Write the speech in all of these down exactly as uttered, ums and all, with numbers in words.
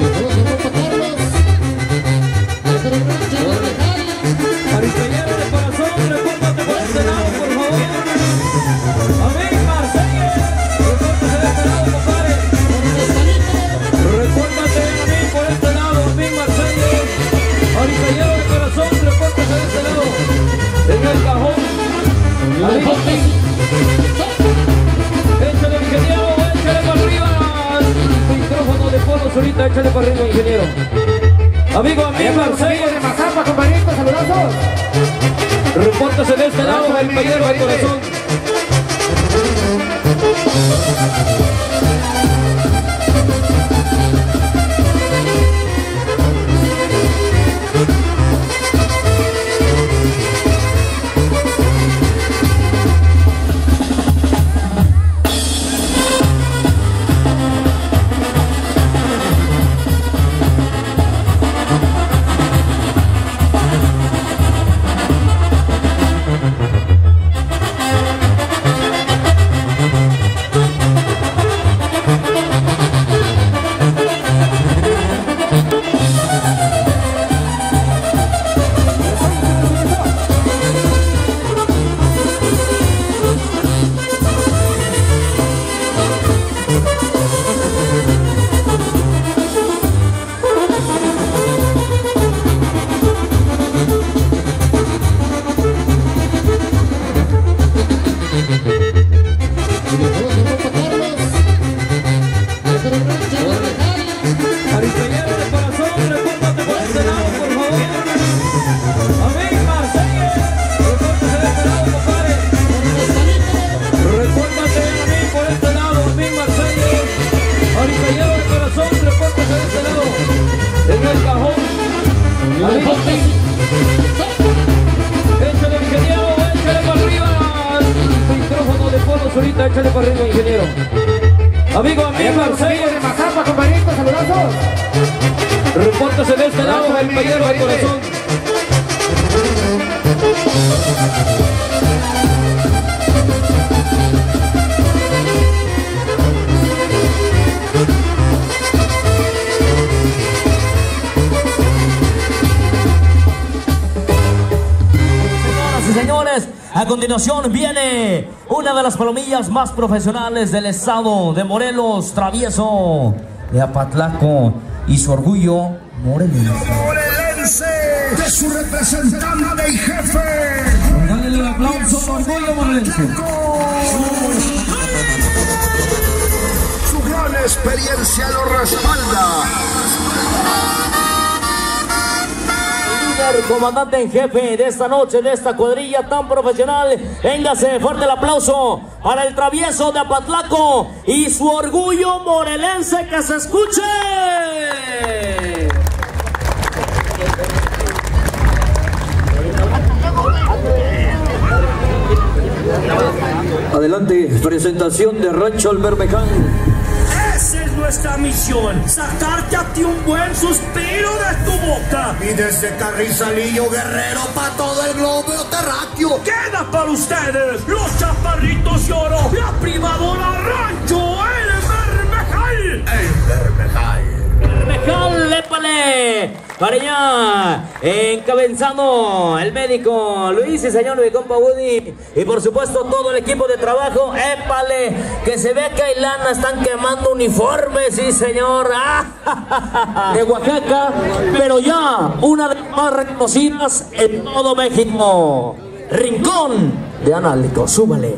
Aristillero de corazón, repórtate por este lado, por favor. Amén, Marsella, repórtate de este lado, compadre. Repórtate a mí por este lado, amén, Marsella. Aristillero de corazón, repórtate de este lado. En el cajón. Échale, ingeniero, échale para arriba. El micrófono de Polos ahorita, échale para arriba, ingeniero. Amigo, amigo, Marsella de Mazapa, compañeritos, saludazos. Repórtase de este lado, el payero de corazón. Ahorita, échale para arriba, ingeniero. Amigo, amigo, Marsella de Mazapa, compañeritos, saludazos. Repórtase de este lado, el payero de corazón. Señoras y señores, a continuación viene una de las palomillas más profesionales del estado de Morelos, Travieso de Apatlaco y su orgullo morelense. Morelense de su representante y jefe. Dale el aplauso, orgullo morelense. Su gran experiencia lo respalda. El comandante en jefe de esta noche, de esta cuadrilla tan profesional. Véngase, fuerte el aplauso para el Travieso de Apatlaco y su orgullo morelense, que se escuche. Adelante, presentación de Rancho El Bermeján. Esa es nuestra misión, sacarte a ti un buen suspiro de tu boca. Y desde Carrizalillo Guerrero para todo el globo terráqueo. Queda para ustedes los chaparritos de oro, la primadora Rancho El Bermejal. El Bermejal. Bermejal, épale, para allá, encabezando el médico Luis y señor mi compa Woody. Y por supuesto todo el equipo de trabajo, épale, que se ve que hay lana, están quemando uniformes, sí señor. De Oaxaca, pero ya una de las más reconocidas en todo México. Rincón de Analco, súbale.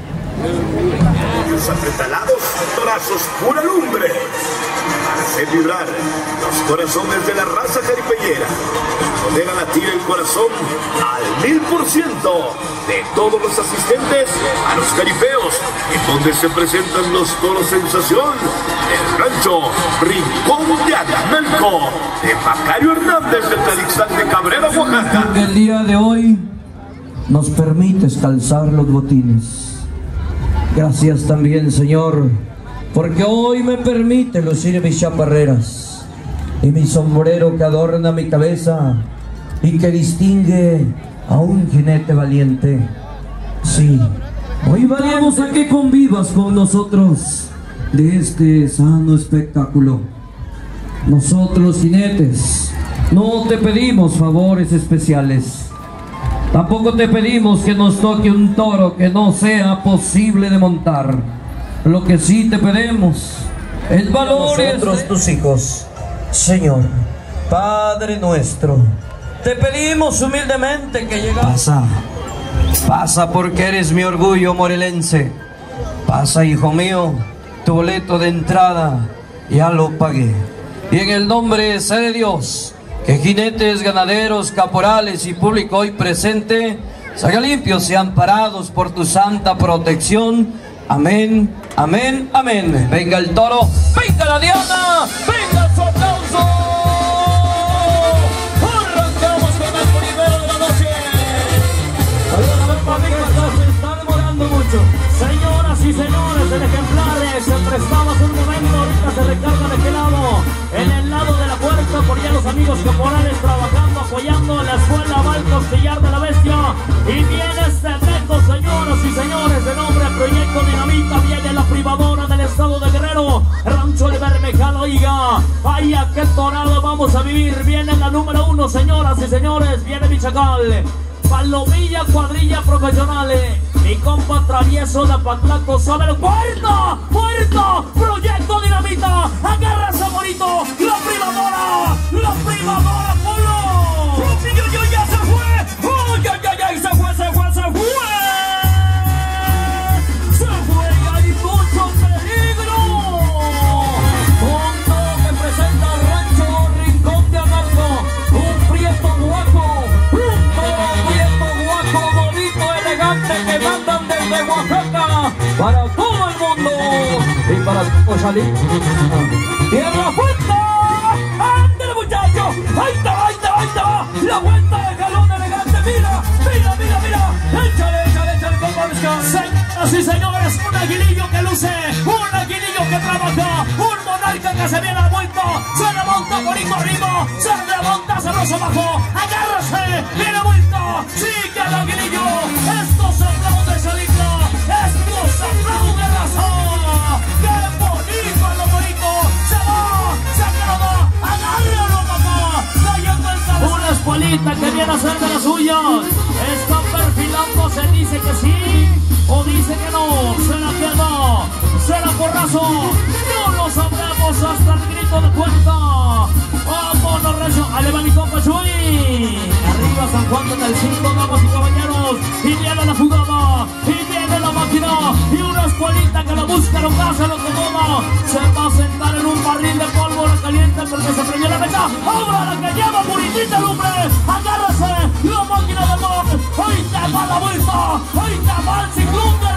Los apretalados brazos, pura lumbre. Hacer vibrar los corazones de la raza jaripellera. Poner a latir el corazón al mil por ciento de todos los asistentes a los jaripeos, en donde se presentan los toros sensación del rancho Rincón de Analco, de Macario Hernández de Talixán de Cabrera, Oaxaca. El día de hoy nos permites calzar los botines. Gracias también, Señor, porque hoy me permite lucir mis chaparreras y mi sombrero que adorna mi cabeza y que distingue a un jinete valiente. Sí, hoy vamos a que convivas con nosotros de este sano espectáculo. nosotros los jinetes no te pedimos favores especiales. Tampoco te pedimos que nos toque un toro que no sea posible de montar. Lo que sí te pedimos es valores. Nosotros tus hijos, Señor, Padre nuestro, te pedimos humildemente que llegues. Pasa, pasa porque eres mi orgullo morelense. Pasa, hijo mío, tu boleto de entrada ya lo pagué. Y en el nombre de Dios, que jinetes, ganaderos, caporales y público hoy presente salgan limpios y amparados por tu santa protección. Amén, amén, amén. Venga el toro, venga la diana, venga su aplauso. Arrancamos con el primero de la noche. Se está demorando mucho. Señoras y señores, el ejemplar se prestaba hace un momento, ahorita se recarga de qué lado. En el lado de la puerta, por allá los amigos caporales trabajando, apoyando en la escuela va el costillar de la bestia. Y viene este reto, señoras y señores, de nombre Proyecto Dinamita. Viene la privadora del estado de Guerrero, Rancho El Bermecal. Oiga, vaya qué torado vamos a vivir. Viene la número uno, señoras y señores, viene Michacal. Palomilla, cuadrilla profesionales. Mi compa travieso de Patlaco sabe lo puerta, puerta, Proyecto Dinamita. Agárrase, bonito, la privadora, la privadora, polo. Yo, yo, ya se fue, oh, ya, ya, ya, y se fue, se fue, se fue. Se fue y hay mucho peligro. Fondo que presenta el Rancho Rincón de Anarco, un prieto guaco, un prieto guaco, bonito, elegante, que mandan desde Oaxaca para todo el mundo y para salir. ¡Tierra Fuenta! ¡Ándale, muchacho! ¡Ahí está, ahí está, ahí está! ¡La vuelta de jalón elegante! ¡Mira, mira, mira, mira! ¡Échale, échale, échale, compa! Señoras y señores, un aguilillo que luce, un aguilillo que trabaja, un monarca que se viene a la vuelta, se remonta bonito arriba, se remonta sabroso abajo, agárrase, viene a vuelta, sigue el aguilillo, esto se aplaude, Salita, esto se aplaude, raza, qué bonito es lo bonito, se va, se acaba, agárralo, papá, cayendo el cabezón. Una escuelita que viene a hacer de las suyas, está perfilando, se dice que sí, o dice que no, se la queda, se la porrazo, no lo sabremos hasta el grito de cuenta. Vámonos, recio, ale va mi compa Chuy, arriba San Juan con el cinco, damas y caballeros, y viene la jugada, y viene la máquina, y una escuelita que lo busca, lo caza, lo toma, se va a sentar en un barril de pólvora caliente porque se prendió la meta, ahora la que lleva puritita lumbre, agárrase, la máquina de mar, ahí te va la vuelta, ahí te va el ciclón de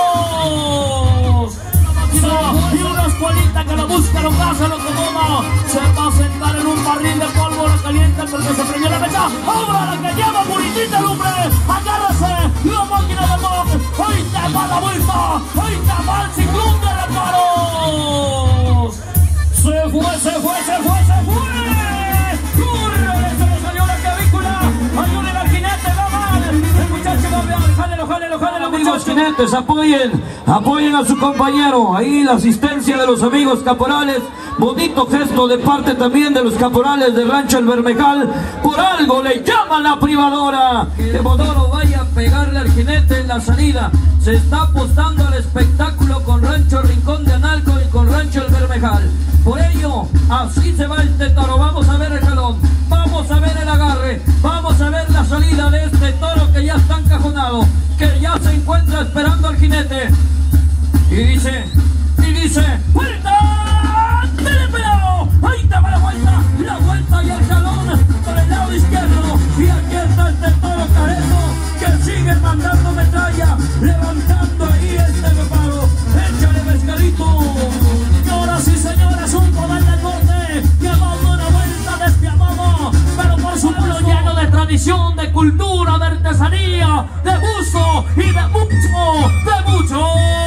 reparos. Y una escuelita que lo busca, lo caza, lo toma, se va a sentar en un barril de pólvora caliente porque se prendió la mecha, ahora la que lleva puritita lumbre, agárrase, la máquina de mar, ahí te va la vuelta, ahí te va el ciclón de reparos. Se fue, se fue, se fue, se fue. Corre, señora clavícula, ayúdenle al jinete, va mal, el muchacho va bien, jálelo, jálelo, jálelo, amigos jinetes, apoyen, apoyen a su compañero, ahí la asistencia de los amigos caporales, bonito gesto de parte también de los caporales de Rancho El Bermecal, por algo le llaman la privadora, que Bodoro vaya a pegarle al jinete en la salida, se está apostando al espectáculo con Rancho Rincón de Analco y con Rancho El Bermecal, por ello, así se va este toro, vamos a ver el jalón, vamos a ver el agarre, vamos a ver la salida de este toro que ya está encajonado, que ya se encuentra esperando al jinete, y dice, y dice, ¡vuelta! ¡Telepelado! ¡Ahí te va la vuelta! ¡La vuelta y el jalón por el lado izquierdo! Y aquí está este toro careto que sigue mandando metralla, levantando ahí este reparo. ¡Échale, pescadito! Señoras y señores, un poder del norte que ha dado una vuelta despiadada, pero por su pueblo lleno de tradición, de cultura, de artesanía, de uso y de mucho, de mucho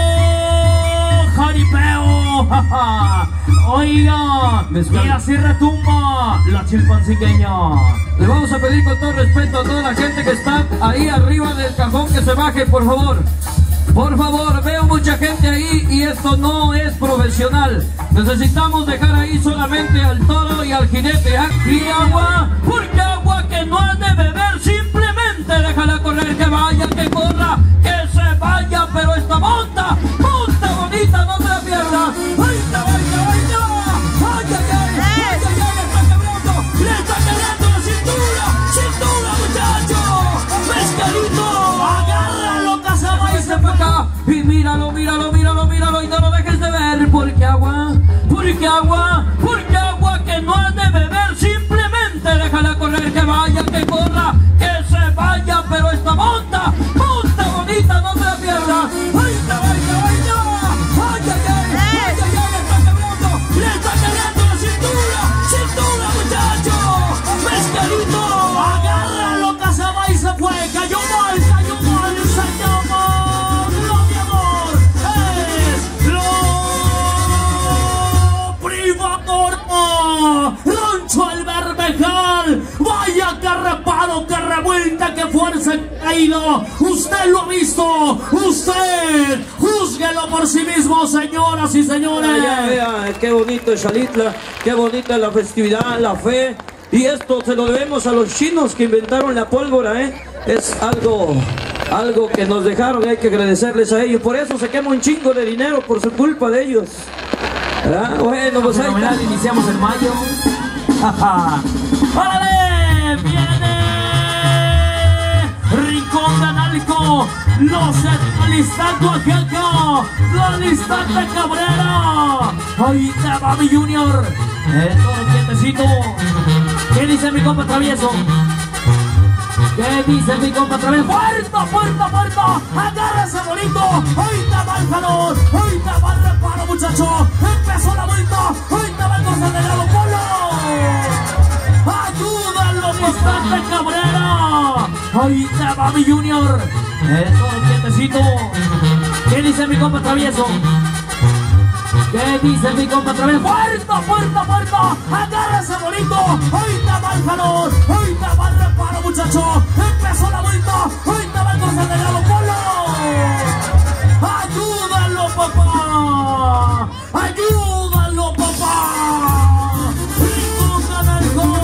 jaripeo. Oiga, y así retumba la chilpancingueña. Le vamos a pedir con todo respeto a toda la gente que está ahí arriba del cajón que se baje, por favor. Por favor, veo mucha gente ahí y esto no es profesional. Necesitamos dejar ahí solamente al toro y al jinete. Aquí agua, porque agua que no has de beber, simplemente déjala correr, que vaya, que corra, que se vaya, pero esta monta, monta bonita, no te la pierdas. ¡Ay, te vaya, vaya! ¡Ay, ay, ay! ¡Ay, ay, ay! ¡Le está quebrando! ¡Le está quebrando la cintura! ¡Cintura, muchacho! ¡Pescadito! ¡Agárralo, Casaba! Y se fue acá. Y míralo, míralo, míralo, míralo. Y no lo dejes de ver. Porque agua, porque agua, porque agua que no has de beber. Simplemente déjala correr, que vaya, que corra, que se vaya. Pero esta monta, monta bonita, no te la pierdas. ¡Ay, te vaya, vaya! ¡Ay, ay, ay! ¡Ay, ay, ay! ¡Le está quebrando! ¡Le está quebrando la cintura! ¡Cintura, muchacho! ¡Pescadito! ¡Agárralo, Casaba! Y se fue. ¡Cayó mal! ¡Cayó mal! ¡Se llama! ¡Lo mi amor! ¡Es lo privador! ¡Rancho El Bermecal! ¡Vaya que reparo, que revuelta, que fuerza que ha caído! ¡Usted lo ha visto! ¡Usted! ¡Júzguelo por sí mismo, señoras y señores! Vea, vea, qué bonito es Xalitla, qué bonita es la festividad, la fe. Y esto se lo debemos a los chinos que inventaron la pólvora, ¿eh? Es algo, algo que nos dejaron y hay que agradecerles a ellos. Por eso se quema un chingo de dinero por su culpa de ellos. ¿Verdad? Bueno, pues ahí está. Iniciamos en mayo. ¡Órale! ¡Viene! Rincón de Analco. Los alistando aquí acá. Los alistante Cabrera. Ahí te va mi Junior. Eh, todo quietecito. ¿Qué dice mi compa Travieso? ¿Qué dice mi compa Travieso? ¡Puerta, puerta, puerta! ¡Agárrese bonito! ¡Hoy te va el calor! ¡Hoy te va el reparo, muchacho! ¡Empezó la vuelta! ¡Hoy te va el consagrado Polo! ¡Ayúdalo, constante Cabrera! ¡Ahí te va mi Junior! Eh, todo quietecito. ¿Qué dice mi compa Travieso? ¿Qué dice mi compa Travieso? ¡Puerta, puerta, puerta! ¡Agárrese bonito! ¡Hoy te va el calor! ¡Hoy te va el reparo, muchacho! ¡Empezó la vuelta! ¡Hoy te va el consagrado Polo! ¡Ayúdalo, papá! ¡Ayúdalo, papá! ¡Rincón de Analco!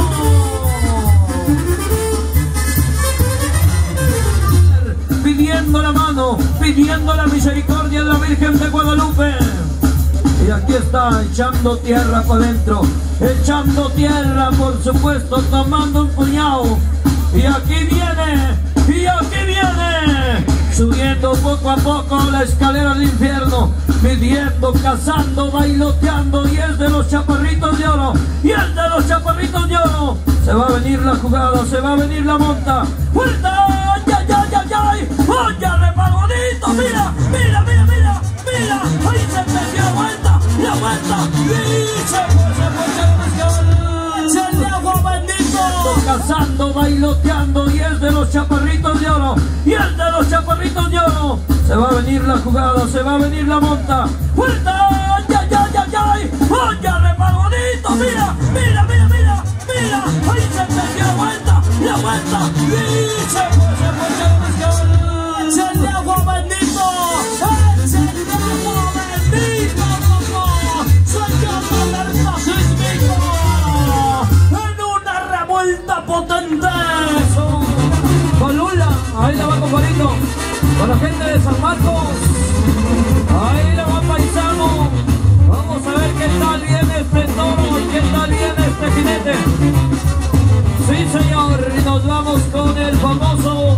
Pidiendo la mano, pidiendo la misericordia de la Virgen de Guadalupe. Y aquí está echando tierra para adentro, echando tierra, por supuesto, tomando un puñado. Y aquí viene, y aquí viene, subiendo poco a poco la escalera del infierno, midiendo, cazando, bailoteando. Y es de los chaparritos de oro, y es de los chaparritos de oro. Se va a venir la jugada, se va a venir la monta. ¡Fuerza! ¡Ay, ay, ay, ay, ay! ¡Oye, reparo bonito! ¡Mira, mira, mira, mira! ¡Mira! ¡Ahí se perdió la vuelta! ¡La vuelta! ¡Y se fue, se fue, se fue! ¡Se le agua bendito! Cazando, bailoteando. Y es de los chaparritos de oro, y es de los chaparritos de oro. Se va a venir la jugada, se va a venir la monta. ¡Fuerza! ¡Ay, ay, ay, ay, ay! ¡Oye, reparo bonito! ¡Mira, mira, mira, mira! ¡Mira! ¡Ahí se perdió la vuelta! ¡La vuelta! ¡Y se fue, se fue, se fue! ¡Se le agua bendito! ¡Se le agua bendito, papá! ¡Se llama el fascismo! ¡En una revuelta potente! Con Lula, ahí la va compadrito. Con la gente de San Marcos, ahí la va paisano. Vamos a ver qué tal viene este toro y qué tal viene este jinete. Sí, señor, y nos vamos con el famoso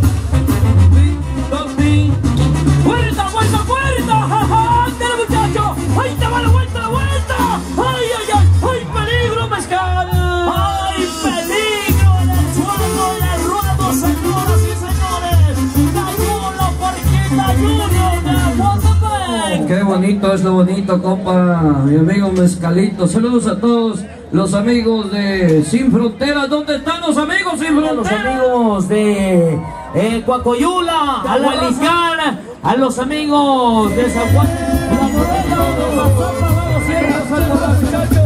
Ping, ¡Vuelta, vuelta, vuelta! ¡Ja, ja! ¡Ándale, muchacho! ¡Ahí te va la vuelta, la vuelta! ¡Ay, ay, ay! ¡Ay, peligro, mezcal! ¡Ay, peligro en el suelo, en el ruedo, señoras y señores! ¡Cayó la porquita Junior de Guatapé! Qué bonito es lo bonito, compa, mi amigo Mezcalito. Saludos a todos los amigos de Sin Fronteras. ¿Dónde están los amigos Sin Fronteras? Los amigos de eh, Coacoyula, a Hualiscar, a los amigos de San Juan. La Morena, los Zapatos, cierras al muchacho.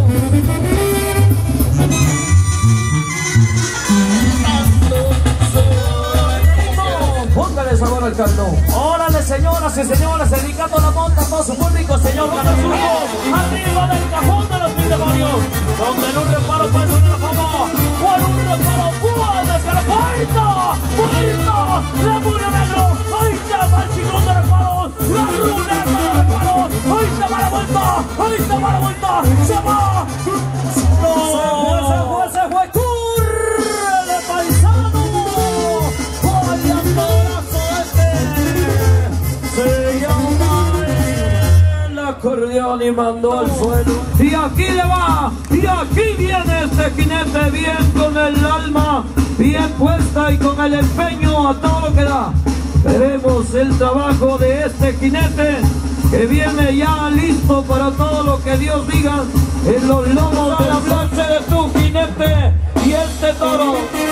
Póngale sabor al caldo. Órale, señoras Señoras y señores, dedicando la monta a todo su público, señor Canazuco, arriba del cajón de los mil demonios, donde en un reparo puede subir la fama, por un reparo puede ser puerta, puerta, la mula negro, ahí llama el chingón de reparos, la ruleta de reparos, ahí se va la vuelta, ahí se va la vuelta, se va, no, se fue, se fue, se fue, curre de paisano, guayamborazo este, se llama el acordeón y mandó al suelo. Y aquí le va, y aquí viene este jinete bien con el alma bien puesta y con el empeño a todo lo que da. Veremos el trabajo de este jinete que viene ya listo para todo lo que Dios diga en los lomos de la plancha de tu jinete y este toro.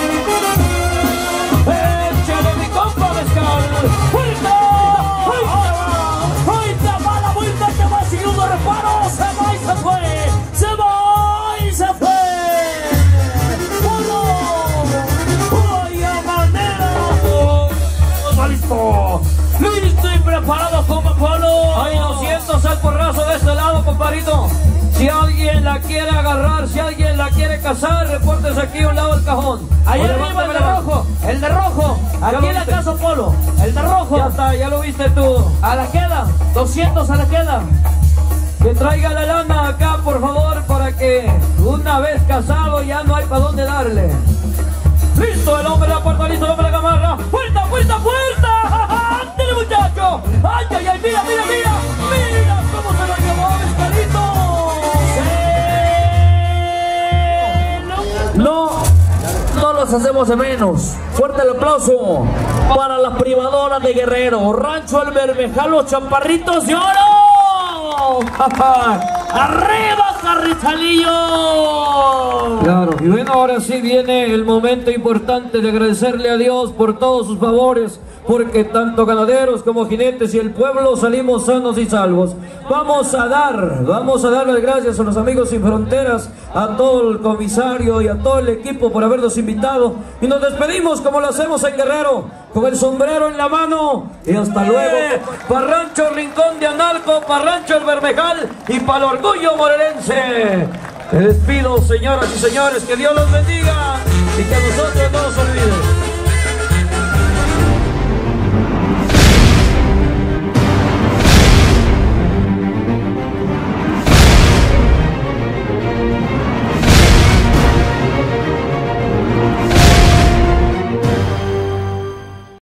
Échale mi compa mezcal. ¡Vuelta! ¡Vuelta! ¡Va la vuelta que va siguiendo reparo! ¡Se va y se fue! ¡Se va y se fue! ¡Listo! ¡Listo y preparado como Polo! ¡Hay doscientos al porrazo de este lado, compadrito! Si alguien la quiere agarrar, si alguien la quiere cazar, repórtese aquí a un lado del cajón. Ahí arriba el de rojo, el de rojo. Aquí la caso Polo, el de rojo. Ya está, ya lo viste tú. A la queda, doscientos a la queda. Que traiga la lana acá, por favor, para que una vez casado ya no hay para dónde darle. ¡Listo! El hombre de la puerta, listo el hombre de la gamarra. ¡Puerta, puerta, puerta! ¡Ándale, muchacho! ¡Ay, ay, ay! ¡Mira, mira, mira! ¡Mira cómo se lo llevó Mezcalito! No, no los hacemos de menos. Fuerte el aplauso para las privadoras de Guerrero. Rancho El Bermejal, los Chaparritos de Oro. ¡Arriba, Carrizalillo! Claro, y bueno, ahora sí viene el momento importante de agradecerle a Dios por todos sus favores, porque tanto ganaderos como jinetes y el pueblo salimos sanos y salvos. Vamos a dar, vamos a dar las gracias a los amigos Sin Fronteras, a todo el comisario y a todo el equipo por habernos invitado. Y nos despedimos como lo hacemos en Guerrero, con el sombrero en la mano. Y hasta luego, para Rancho Rincón de Analco, para Rancho El Bermejal y para el orgullo morelense. Me despido, señoras y señores, que Dios los bendiga y que a nosotros no nos olvide.